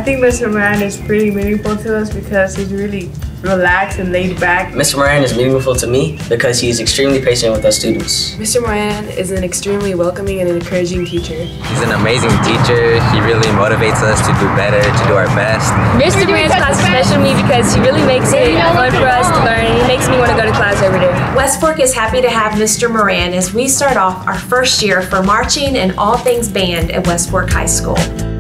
think Mr. Moran is pretty meaningful to us because he's really relaxed and laid back. Mr. Moran is meaningful to me because he is extremely patient with us students. Mr. Moran is an extremely welcoming and encouraging teacher. He's an amazing teacher. He really motivates us to do better, to do our best. Mr. Moran's class is special to me because he really makes it fun for us to learn, and he makes me want to go to class every day. West Fork is happy to have Mr. Moran as we start off our first year for marching and all things band at West Fork High School.